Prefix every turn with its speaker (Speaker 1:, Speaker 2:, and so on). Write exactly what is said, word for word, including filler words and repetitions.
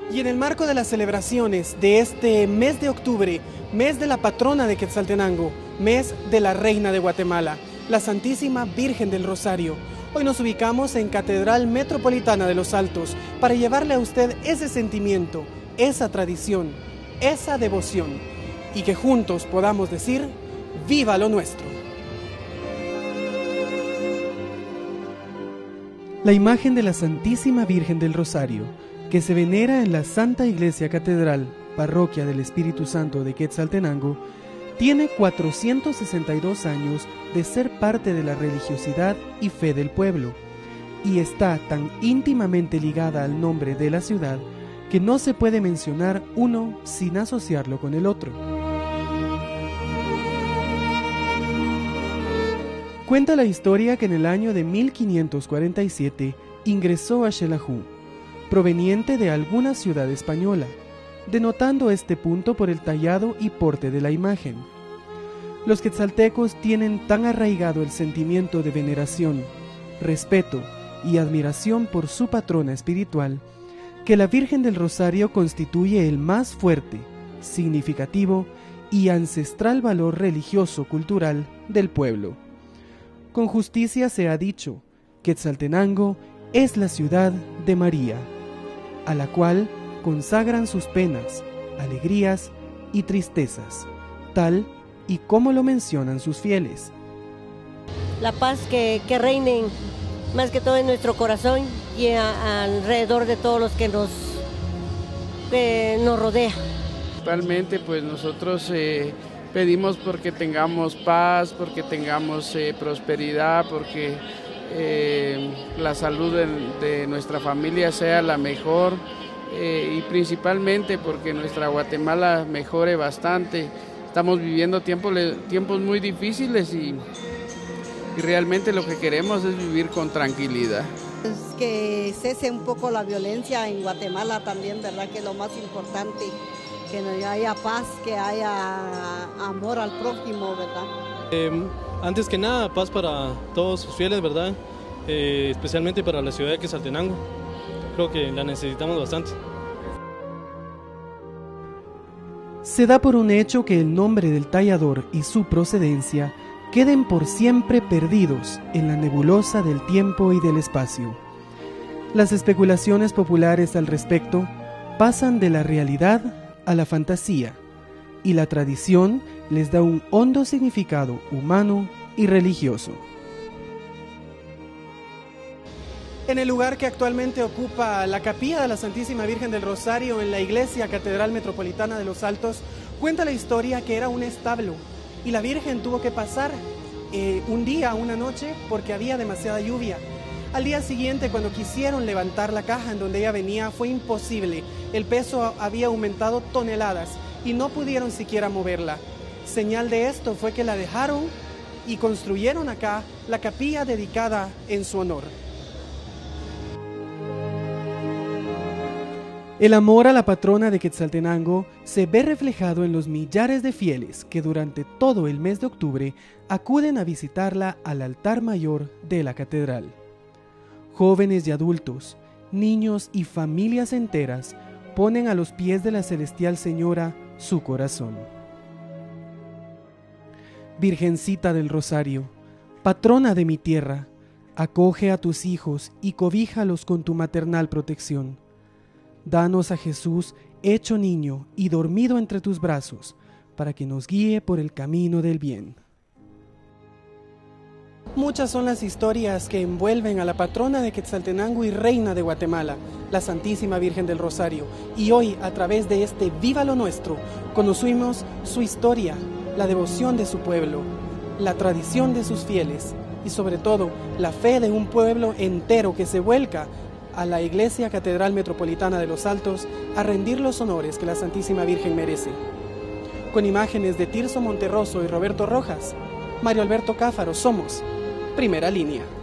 Speaker 1: Y en el marco de las celebraciones de este mes de octubre, mes de la patrona de Quetzaltenango, mes de la Reina de Guatemala, la Santísima Virgen del Rosario, hoy nos ubicamos en Catedral Metropolitana de Los Altos para llevarle a usted ese sentimiento, esa tradición, esa devoción, y que juntos podamos decir, ¡viva lo nuestro! La imagen de la Santísima Virgen del Rosario, que se venera en la Santa Iglesia Catedral, Parroquia del Espíritu Santo de Quetzaltenango, tiene cuatrocientos sesenta y dos años de ser parte de la religiosidad y fe del pueblo, y está tan íntimamente ligada al nombre de la ciudad que no se puede mencionar uno sin asociarlo con el otro. Cuenta la historia que en el año de mil quinientos cuarenta y siete ingresó a Xelajú, proveniente de alguna ciudad española, denotando este punto por el tallado y porte de la imagen. Los quetzaltecos tienen tan arraigado el sentimiento de veneración, respeto y admiración por su patrona espiritual, que la Virgen del Rosario constituye el más fuerte, significativo y ancestral valor religioso-cultural del pueblo. Con justicia se ha dicho, Quetzaltenango es la ciudad de María, a la cual consagran sus penas, alegrías y tristezas, tal y como lo mencionan sus fieles.
Speaker 2: La paz que, que reine más que todo en nuestro corazón y a, alrededor de todos los que nos, que nos rodea.
Speaker 3: Actualmente pues nosotros eh, pedimos porque tengamos paz, porque tengamos eh, prosperidad, porque eh, la salud de, de nuestra familia sea la mejor eh, y principalmente porque nuestra Guatemala mejore bastante. Estamos viviendo tiempos, tiempos muy difíciles y, y realmente lo que queremos es vivir con tranquilidad.
Speaker 4: Es que cese un poco la violencia en Guatemala también, ¿verdad? Que es lo más importante, que no haya paz, que haya amor al prójimo, ¿verdad?
Speaker 5: Eh, antes que nada, paz para todos sus fieles, ¿verdad? Eh, especialmente para la ciudad de Quetzaltenango. Creo que la necesitamos bastante.
Speaker 1: Se da por un hecho que el nombre del tallador y su procedencia queden por siempre perdidos en la nebulosa del tiempo y del espacio. Las especulaciones populares al respecto pasan de la realidad a la fantasía, y la tradición les da un hondo significado humano y religioso. En el lugar que actualmente ocupa la capilla de la Santísima Virgen del Rosario en la iglesia Catedral Metropolitana de Los Altos, cuenta la historia que era un establo y la Virgen tuvo que pasar eh, un día, una noche, porque había demasiada lluvia. Al día siguiente, cuando quisieron levantar la caja en donde ella venía, fue imposible. El peso había aumentado toneladas y no pudieron siquiera moverla. Señal de esto fue que la dejaron y construyeron acá la capilla dedicada en su honor. El amor a la patrona de Quetzaltenango se ve reflejado en los millares de fieles que durante todo el mes de octubre acuden a visitarla al altar mayor de la catedral. Jóvenes y adultos, niños y familias enteras ponen a los pies de la celestial Señora su corazón. Virgencita del Rosario, patrona de mi tierra, acoge a tus hijos y cobíjalos con tu maternal protección. Danos a Jesús hecho niño y dormido entre tus brazos, para que nos guíe por el camino del bien. Muchas son las historias que envuelven a la patrona de Quetzaltenango y reina de Guatemala, la Santísima Virgen del Rosario, y hoy a través de este Viva lo Nuestro conocimos su historia, la devoción de su pueblo, la tradición de sus fieles y sobre todo la fe de un pueblo entero que se vuelca a la Iglesia Catedral Metropolitana de Los Altos a rendir los honores que la Santísima Virgen merece. Con imágenes de Tirso Monterroso y Roberto Rojas, Mario Alberto Cáfaro, somos Primera Línea.